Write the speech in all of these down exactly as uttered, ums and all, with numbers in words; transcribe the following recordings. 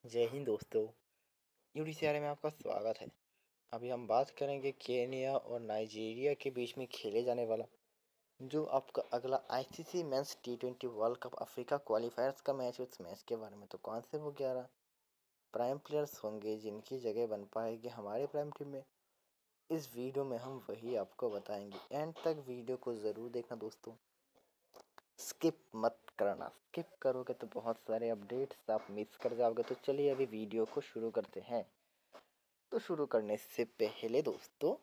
जय हिंद दोस्तों। यूडीसीआर में आपका स्वागत है। अभी हम बात करेंगे केनिया और नाइजीरिया के बीच में खेले जाने वाला जो आपका अगला ICC men's T twenty world cup Africa qualifiers का मैच है। उस मैच के बारे में तो कौन से वो ग्यारह प्राइम प्लेयर्स होंगे जिनकी जगह बन पाएगी हमारे प्राइम टीम में, इस वीडियो में हम वही आपको बताएंगे। एंड तक वीडियो को ज़रूर देखना दोस्तों, स्किप मत करना। स्किप करोगे तो बहुत सारे अपडेट्स आप मिस कर जाओगे। तो चलिए अभी वीडियो को शुरू करते हैं। तो शुरू करने से पहले दोस्तों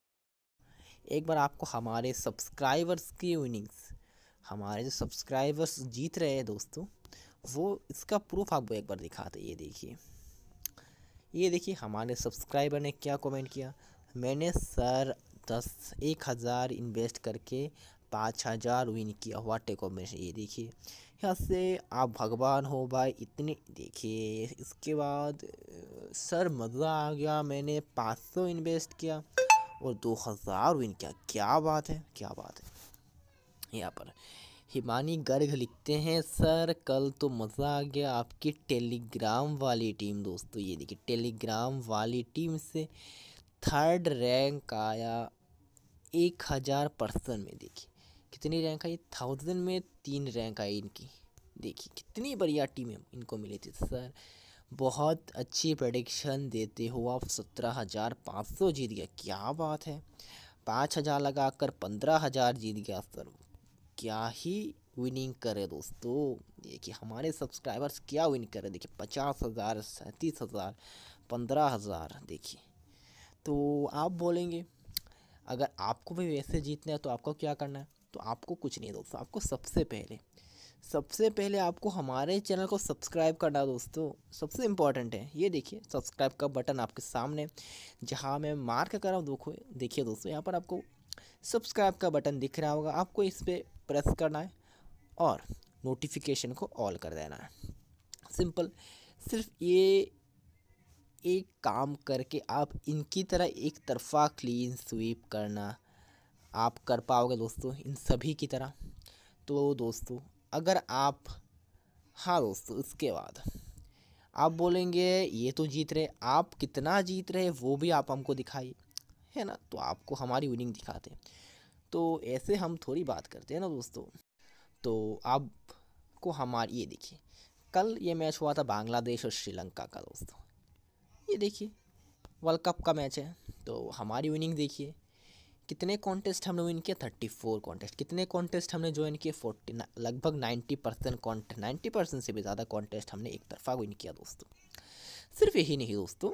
एक बार आपको हमारे सब्सक्राइबर्स की विनिंग्स, हमारे जो सब्सक्राइबर्स जीत रहे हैं दोस्तों, वो इसका प्रूफ आपको एक बार दिखाते। ये देखिए, ये देखिए हमारे सब्सक्राइबर ने क्या कमेंट किया। मैंने सर दस एक हज़ार इन्वेस्ट करके पाँच हज़ार विन किया। What a combination. ये देखिए, यहाँ से आप भगवान हो भाई। इतने देखिए, इसके बाद अ, सर मज़ा आ गया, मैंने पाँच सौ इन्वेस्ट किया और दो हज़ार विन किया। क्या बात है, क्या बात है। यहाँ पर हिमानी गर्ग लिखते हैं, सर कल तो मज़ा आ गया, आपकी टेलीग्राम वाली टीम। दोस्तों ये देखिए, टेलीग्राम वाली टीम से थर्ड रैंक आया एक हज़ार पर्सन में। देखिए कितनी रैंक आई, थाउजेंड में तीन रैंक आई इनकी। देखिए कितनी बढ़िया टीम इनको मिली थी। सर बहुत अच्छी प्रेडिक्शन देते हो आप, सत्रह हज़ार पाँच सौ जीत गया। क्या बात है, पाँच हज़ार लगाकर पंद्रह हज़ार जीत गया सर। क्या ही विनिंग करे दोस्तों। देखिए हमारे सब्सक्राइबर्स क्या विन करे। देखिए पचास हज़ार, सैंतीस हज़ार, पंद्रह हज़ार। देखिए, तो आप बोलेंगे अगर आपको भी वैसे जीतना है तो आपको क्या करना है। तो आपको कुछ नहीं दोस्तों, आपको सबसे पहले सबसे पहले आपको हमारे चैनल को सब्सक्राइब करना दोस्तों, सबसे इम्पॉर्टेंट है। ये देखिए सब्सक्राइब का बटन आपके सामने, जहाँ मैं मार्क कर रहा हूँ। देखो देखिए दोस्तों, यहाँ पर आपको सब्सक्राइब का बटन दिख रहा होगा, आपको इस पर प्रेस करना है और नोटिफिकेशन को ऑल कर देना है। सिंपल, सिर्फ ये एक काम करके आप इनकी तरह एक तरफा क्लीन स्वीप करना आप कर पाओगे दोस्तों, इन सभी की तरह। तो दोस्तों अगर आप, हाँ दोस्तों, इसके बाद आप बोलेंगे ये तो जीत रहे, आप कितना जीत रहे वो भी आप हमको दिखाइए, है ना। तो आपको हमारी विनिंग दिखाते हैं। तो ऐसे हम थोड़ी बात करते हैं ना दोस्तों। तो आपको हमारी ये देखिए, कल ये मैच हुआ था बांग्लादेश और श्रीलंका का दोस्तों। ये देखिए वर्ल्ड कप का मैच है। तो हमारी विनिंग देखिए, कितने कॉन्टेस्ट हमने विन किया, थर्टी फोर कॉन्टेस्ट। कितने कॉन्टेस्ट हमने ज्वाइन किए, फोर्टी, लगभग ninety percent contest, ninety percent से भी ज़्यादा कॉन्टेस्ट हमने एक तरफा विन किया दोस्तों। सिर्फ यही नहीं दोस्तों,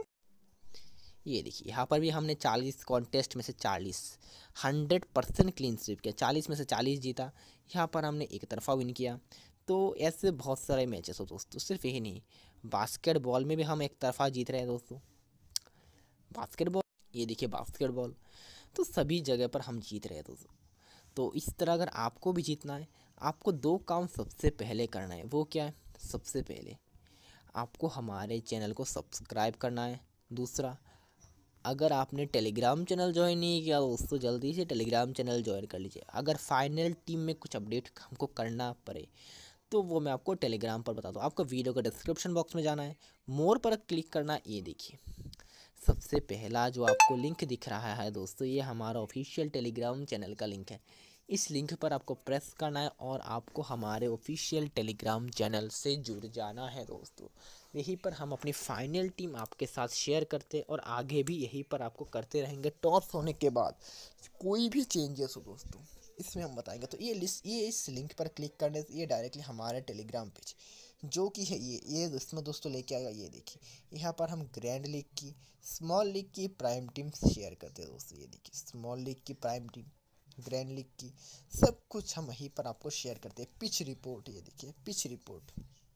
ये देखिए यहाँ पर भी हमने चालीस कॉन्टेस्ट में से चालीस, हंड्रेड परसेंट क्लीन स्वीप किया। चालीस में से चालीस जीता, यहाँ पर हमने एक तरफा विन किया। तो ऐसे बहुत सारे मैचेस हो दोस्तों। सिर्फ यही नहीं, बास्केटबॉल में भी हम एक तरफा जीत रहे हैं दोस्तों। बास्केटबॉल, ये देखिए बास्केटबॉल, तो सभी जगह पर हम जीत रहे हैं दोस्तों। तो इस तरह अगर आपको भी जीतना है, आपको दो काम सबसे पहले करना है। वो क्या है, सबसे पहले आपको हमारे चैनल को सब्सक्राइब करना है। दूसरा, अगर आपने टेलीग्राम चैनल ज्वाइन नहीं किया दोस्तों, जल्दी से टेलीग्राम चैनल ज्वाइन कर लीजिए। अगर फाइनल टीम में कुछ अपडेट हमको करना पड़े तो वो मैं आपको टेलीग्राम पर बता दूँ। आपको वीडियो का डिस्क्रिप्शन बॉक्स में जाना है, मोर पर क्लिक करना है। ये देखिए सबसे पहला जो आपको लिंक दिख रहा है दोस्तों, ये हमारा ऑफिशियल टेलीग्राम चैनल का लिंक है। इस लिंक पर आपको प्रेस करना है और आपको हमारे ऑफिशियल टेलीग्राम चैनल से जुड़ जाना है दोस्तों। यहीं पर हम अपनी फाइनल टीम आपके साथ शेयर करते और आगे भी यहीं पर आपको करते रहेंगे। टॉस होने के बाद कोई भी चेंजेस हो दोस्तों, इसमें हम बताएंगे। तो ये लिस्ट, ये इस लिंक पर क्लिक करने से ये डायरेक्टली हमारे टेलीग्राम पेज जो कि है ये ये इसमें दोस्तों लेके आएगा। ये देखिए यहाँ पर हम ग्रैंड लीग की, स्मॉल लीग की प्राइम टीम शेयर करते हैं दोस्तों। ये देखिए स्मॉल लीग की प्राइम टीम, ग्रैंड लीग की, सब कुछ हम वहीं पर आपको शेयर करते हैं। पिच रिपोर्ट, ये देखिए पिच रिपोर्ट,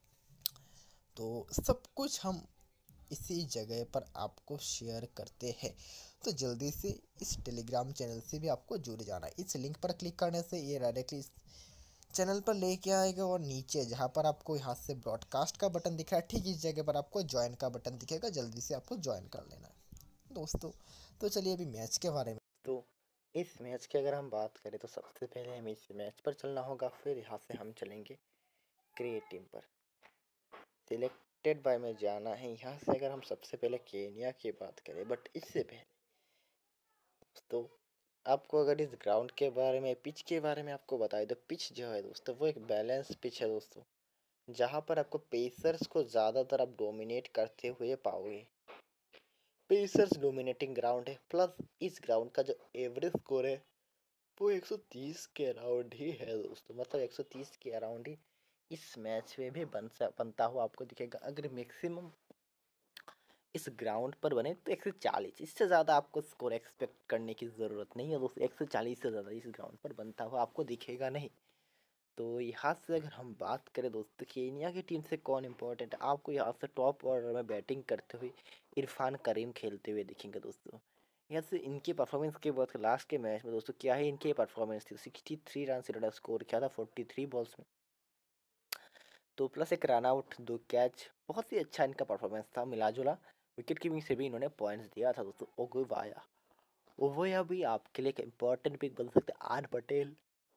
तो सब कुछ हम इसी जगह पर आपको शेयर करते हैं। तो जल्दी से इस टेलीग्राम चैनल से भी आपको जुड़ जाना है। इस लिंक पर क्लिक करने से ये डायरेक्टली चैनल पर लेके आएगा और नीचे जहाँ पर आपको यहाँ से ब्रॉडकास्ट का बटन दिख रहा है, ठीक इस जगह पर आपको ज्वाइन का बटन दिखेगा। जल्दी से आपको ज्वाइन कर लेना है दोस्तों। तो चलिए अभी मैच के बारे में, तो इस मैच की अगर हम बात करें तो सबसे पहले हमें इस मैच पर चलना होगा। फिर यहाँ से हम चलेंगे क्रिएट टीम पर। सिलेक्ट एक्सपेक्टेड बाय में जाना है। यहाँ से अगर हम सबसे पहले केनिया की बात करें, बट इससे पहले तो आपको अगर इस ग्राउंड के बारे में, पिच के बारे में आपको बताए तो पिच जो है दोस्तों वो एक बैलेंस पिच है दोस्तों, जहाँ पर आपको पेसर्स को ज़्यादातर आप डोमिनेट करते हुए पाओगे। पेसर्स डोमिनेटिंग ग्राउंड है, प्लस इस ग्राउंड का जो एवरेज स्कोर है वो एक सौ तीस के अराउंड ही है दोस्तों, मतलब एक सौ तीस के अराउंड ही इस मैच में भी बन बनता हुआ आपको दिखेगा। अगर मैक्सिमम इस ग्राउंड पर बने तो एक सौ चालीस, इससे ज़्यादा आपको स्कोर एक्सपेक्ट करने की ज़रूरत नहीं है दोस्तों। एक सौ चालीस से ज़्यादा इस ग्राउंड पर बनता हुआ आपको दिखेगा नहीं। तो यहाँ से अगर हम बात करें दोस्तों केनिया की टीम से कौन इंपॉर्टेंट है, आपको यहाँ से टॉप ऑर्डर में बैटिंग करते हुए इरफान करीम खेलते हुए दिखेंगे दोस्तों। यहाँ से इनकी परफॉर्मेंस के बाद लास्ट के मैच में दोस्तों क्या है इनकी परफॉर्मेंस थी, सिक्सटी थ्री रन से ज़्यादा स्कोर किया था फोर्टी थ्री बॉल्स में, तो प्लस एक रन आउट, दो कैच, बहुत ही अच्छा इनका परफॉर्मेंस था। मिला जुला विकेट कीपिंग से भी इन्होंने पॉइंट्स दिया था दोस्तों। ओगोवाया ओवोया भी आपके लिए एक इम्पोर्टेंट पिक बन सकते हैं। आर पटेल,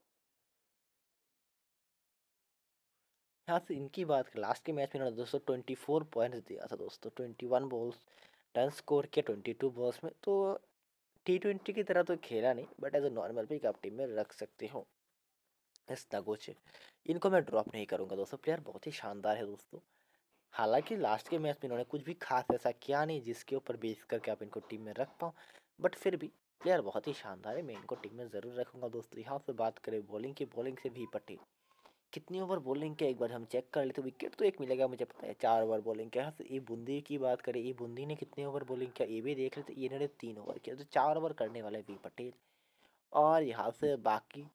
यहाँ से इनकी बात करें लास्ट के मैच में इन्होंने दोस्तों ट्वेंटी फोर पॉइंट्स दिया था दोस्तों, twenty one balls run score किया ट्वेंटी टू बॉल्स में। तो टी ट्वेंटी की तरह तो खेला नहीं, but as a normal pick आप टीम में रख सकते हो। इस नगोचे इनको मैं ड्रॉप नहीं करूंगा दोस्तों, प्लेयर बहुत ही शानदार है दोस्तों। हालांकि लास्ट के मैच में इन्होंने कुछ भी खास ऐसा किया नहीं जिसके ऊपर बेस करके आप इनको टीम में रख पाओ, बट फिर भी प्लेयर बहुत ही शानदार है, मैं इनको टीम में ज़रूर रखूंगा दोस्तों। यहाँ से बात करें बॉलिंग की, बॉलिंग से भी पटेल कितनी ओवर बॉलिंग के एक बार हम चेक कर लेते, विकेट तो एक मिलेगा मुझे पता है, चार ओवर बॉलिंग के। यहाँ से ये बूंदी की बात करें, ये बूंदी ने कितने ओवर बॉलिंग किया ये भी देख लेते, इन्होंने तीन ओवर किया, तो चार ओवर करने वाले वी पटेल। और यहाँ से बाकी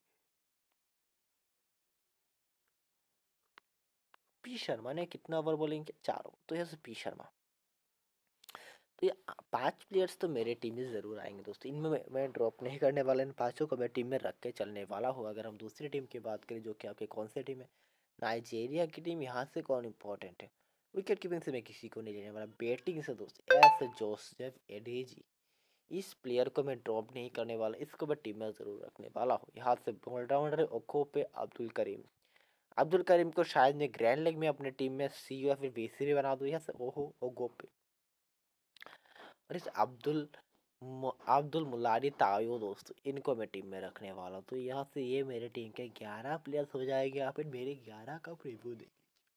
पी शर्मा ने कितना ओवर बॉलिंग किया, चार ओवर, तो यहाँ से पी शर्मा। तो ये पांच प्लेयर्स तो मेरे टीम में ज़रूर आएंगे दोस्तों, इनमें मैं, मैं ड्रॉप नहीं करने वाला, इन पांचों को मैं टीम में रख के चलने वाला हूँ। अगर हम दूसरी टीम की बात करें जो कि आपके कौन सी टीम है, नाइजीरिया की टीम, यहाँ से कौन इंपॉर्टेंट है, विकेट कीपिंग से मैं किसी को नहीं लेने वाला, बैटिंग से दोस्तों एस जोसेफ एडेजी, इस प्लेयर को मैं ड्रॉप नहीं करने वाला, इसको मैं टीम में ज़रूर रखने वाला हूँ। यहाँ से ऑलराउंडर ओको पे अब्दुल करीम, अब्दुल करीम को शायद मैं ग्रैंड लीग में अपने टीम में सी या फिर बी सी भी बना दूँ। यहाँ से ओहो ओगो पे और इस अब्दुल अब्दुल मुलारी तायो दोस्तों, इनको मैं टीम में रखने वाला हूँ। तो यहाँ से ये मेरे टीम के ग्यारह प्लेयर्स हो जाएंगे, आप इन मेरे ग्यारह का प्रीव्यू देख।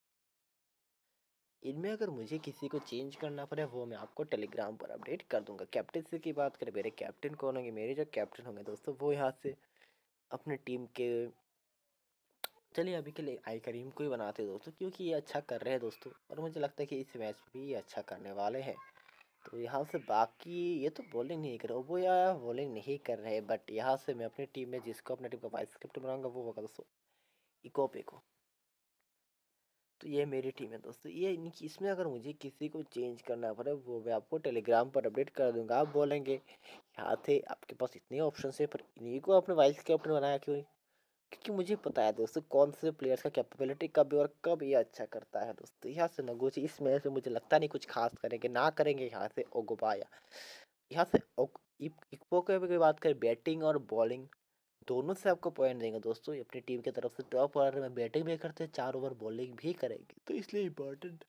इनमें अगर मुझे किसी को चेंज करना पड़े वो मैं आपको टेलीग्राम पर अपडेट कर दूंगा। कैप्टनसी की बात करें, मेरे कैप्टन कौन होंगे, मेरे जो कैप्टन होंगे दोस्तों वो यहाँ से अपने टीम के, चलिए अभी के लिए आई करीम को ही बनाते हैं दोस्तों, क्योंकि ये अच्छा कर रहे हैं दोस्तों और मुझे लगता है कि इस मैच में भी ये अच्छा करने वाले हैं। तो यहाँ से बाकी ये तो बॉलिंग नहीं कर रहे, वो यार बॉलिंग नहीं कर रहे, बट यहाँ से मैं अपनी टीम में जिसको अपने टीम का वाइस कैप्टन बनाऊंगा वो होगा दोस्तों इकोपे को। तो ये मेरी टीम है दोस्तों, ये इनकी, इसमें अगर मुझे किसी को चेंज करना पड़े वो मैं आपको टेलीग्राम पर अपडेट कर दूंगा। आप बोलेंगे यहाँ थे आपके पास इतने ऑप्शन है पर इन्हीं को अपने वाइस कैप्टन बनाया क्यों नहीं, क्योंकि मुझे पता है दोस्तों कौन से प्लेयर्स का कैपेबिलिटी कब और कब ये अच्छा करता है दोस्तों। यहाँ से नगोची इस मैच में मुझे लगता नहीं कुछ खास करेंगे, ना करेंगे यहाँ से ओगोबाया। यहाँ से इक्पो की बात करें, बैटिंग और बॉलिंग दोनों से आपको पॉइंट देंगे दोस्तों। ये अपनी टीम की तरफ से टॉप ऑर्डर में बैटिंग भी करते हैं, चार ओवर बॉलिंग भी करेंगे, तो इसलिए इम्पोर्टेंट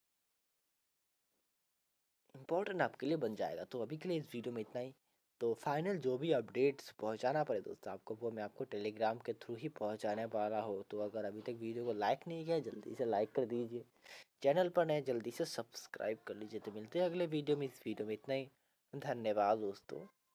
इम्पोर्टेंट आपके लिए बन जाएगा। तो अभी के लिए इस वीडियो में इतना ही। तो फाइनल जो भी अपडेट्स पहुंचाना पड़े दोस्तों आपको, वो मैं आपको टेलीग्राम के थ्रू ही पहुंचाने वाला हो। तो अगर अभी तक वीडियो को लाइक नहीं किया जल्दी से लाइक कर दीजिए, चैनल पर नए जल्दी से सब्सक्राइब कर लीजिए। तो मिलते हैं अगले वीडियो में, इस वीडियो में इतना ही, धन्यवाद दोस्तों।